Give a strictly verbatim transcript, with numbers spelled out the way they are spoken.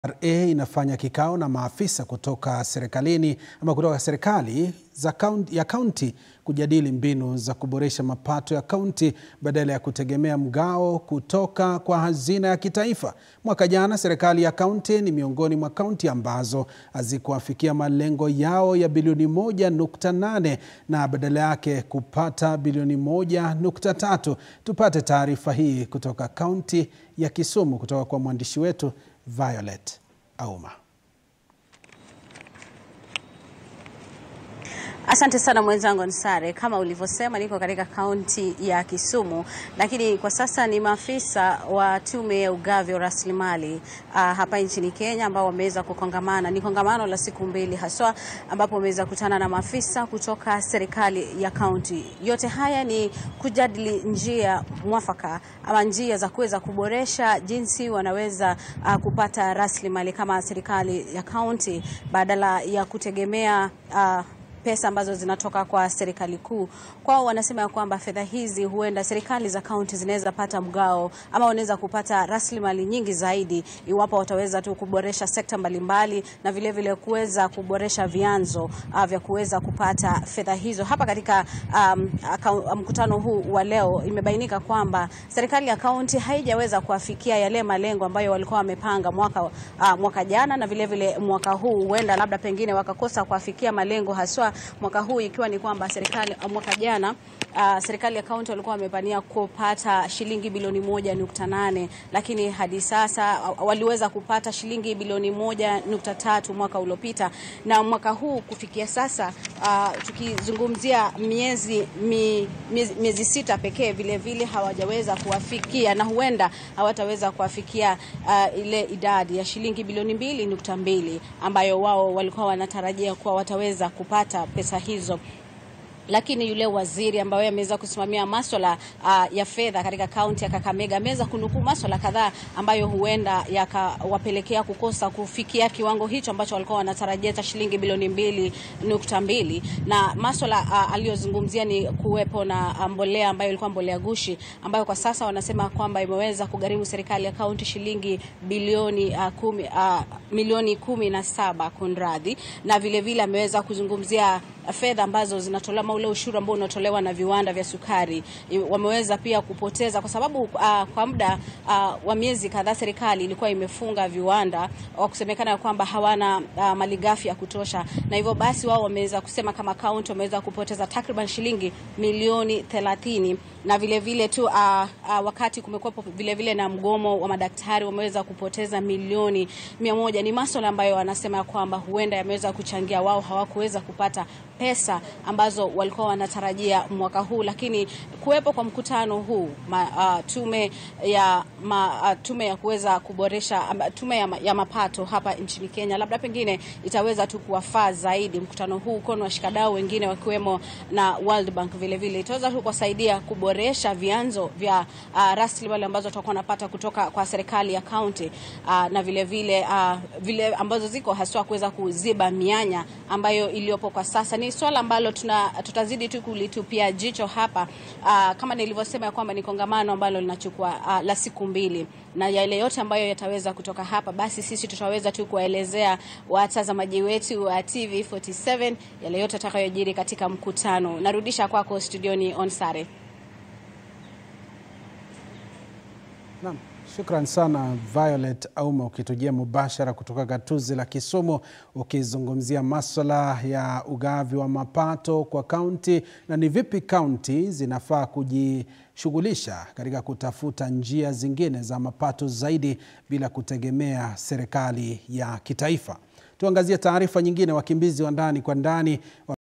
R A inafanya kikao na maafisa kutoka serikalini ama kutoka serikali za kaunti ya kaunti kujadili mbinu za kuboresha mapato ya kaunti badala ya kutegemea mgao kutoka kwa hazina ya kitaifa. Mwaka jana serikali ya kaunti ni miongoni mwa kaunti ambazo hazikuafikia malengo yao ya bilioni moja nukta nane na badala yake kupata bilioni moja nukta tatu. Tupate taarifa hii kutoka kaunti ya Kisumu kutoka kwa mwandishi wetu Violet Auma. Asante sana mwenzangu Nsare. Kama ulivyosema, niko katika kaunti ya Kisumu, lakini kwa sasa ni maafisa wa tume ya ugavi wa rasilimali uh, hapa nchini Kenya ambao wameweza kukongamana. Ni kongamano la siku mbili haswa ambapo wameweza kutana na maafisa kutoka serikali ya kaunti. Yote haya ni kujadili njia mwafaka ama njia za kuweza kuboresha jinsi wanaweza uh, kupata rasilimali kama serikali ya kaunti badala ya kutegemea uh, pesa ambazo zinatoka kwa serikali kuu. Kwao wanasema kwamba fedha hizi huenda serikali za kaunti zinaweza pata mgao ama wanaweza kupata rasilimali nyingi zaidi iwapo wataweza tu kuboresha sekta mbalimbali na vile vile kuweza kuboresha vyanzo uh, vya kuweza kupata fedha hizo. Hapa katika um, mkutano huu wa leo imebainika kwamba serikali ya kaunti haijaweza kuafikia yale malengo ambayo walikuwa wamepanga mwaka uh, mwaka jana na vile vile mwaka huu huenda labda pengine wakakosa kuafikia malengo haswa mwaka huu, ikiwa ni kwamba serikali mwaka jana uh, serikali ya kaunti walikuwa wamepania kupata shilingi bilioni moja nukta nane, lakini hadi sasa uh, waliweza kupata shilingi bilioni moja nukta tatu mwaka uliopita, na mwaka huu kufikia sasa uh, tukizungumzia miezi mi, miezi, miezi sita pekee vile vile hawajaweza kuafikia na huenda hawataweza kuafikia uh, ile idadi ya shilingi bilioni mbili nukta mbili ambayo wao walikuwa wanatarajia kuwa wataweza kupata pesa hizo. Lakini yule waziri ambaye ameweza kusimamia masuala uh, ya fedha katika kaunti ya Kakamega ameweza kunukuu masuala kadhaa ambayo huenda yakawapelekea kukosa kufikia kiwango hicho ambacho walikuwa wanatarajia cha shilingi bilioni mbili nukta mbili, na masuala uh, aliyozungumzia ni kuwepo na mbolea ambayo ilikuwa mbolea gushi ambayo kwa sasa wanasema kwamba imeweza kugharimu serikali ya kaunti shilingi bilioni uh, kumi, uh, milioni kumi na saba kunradhi, na vile vile ameweza kuzungumzia fedha ambazo zinatolewa ule ushuru ambao unatolewa na viwanda vya sukari. Wameweza pia kupoteza kwa sababu uh, kwa muda uh, wa miezi kadhaa serikali ilikuwa imefunga viwanda wa kusemekana kwamba hawana uh, malighafi ya kutosha, na hivyo basi wao wameweza kusema kama kaunti wameweza kupoteza takriban shilingi milioni thelathini, na vile vile tu uh, uh, wakati kumekuwa vile vile na mgomo wa madaktari wameweza kupoteza milioni mia moja. Ni masuala ambayo wanasema kwamba huenda yameweza kuchangia wao hawakuweza kupata pesa ambazo walikuwa wanatarajia mwaka huu. Lakini kuwepo kwa mkutano huu ma, uh, tume ya ma, uh, tume ya kuweza kuboresha um, tume ya, ya mapato hapa nchini Kenya labda pengine itaweza tu kuwafaa zaidi. Mkutano huu uko na washikadau wengine wakiwemo na World Bank vile vile itaweza tu kusaidia kuboresha vyanzo vya uh, rasilimali ambazo tutakuwa napata kutoka kwa serikali ya kaunti uh, na vile vile uh, vile ambazo ziko haswa kuweza kuziba mianya ambayo iliyopo kwa sasa. Ni swala ambalo tuna tutazidi tu kulitupia jicho hapa uh, kama nilivyosema kwamba ni kongamano ambalo linachukua uh, la siku mbili, na yale yote ambayo yataweza kutoka hapa basi sisi tutaweza tu kuelezea watazamaji wetu wa T V arobaini na saba yale yote atakayojiri katika mkutano. Narudisha kwako studioni Onsare. Naam, shukran sana Violet Auma ukitujia mubashara kutoka gatuzi la Kisumu ukizungumzia masuala ya ugavi wa mapato kwa kaunti na ni vipi kaunti zinafaa kujishughulisha katika kutafuta njia zingine za mapato zaidi bila kutegemea serikali ya kitaifa. Tuangazie taarifa nyingine. Wakimbizi wa ndani kwa ndani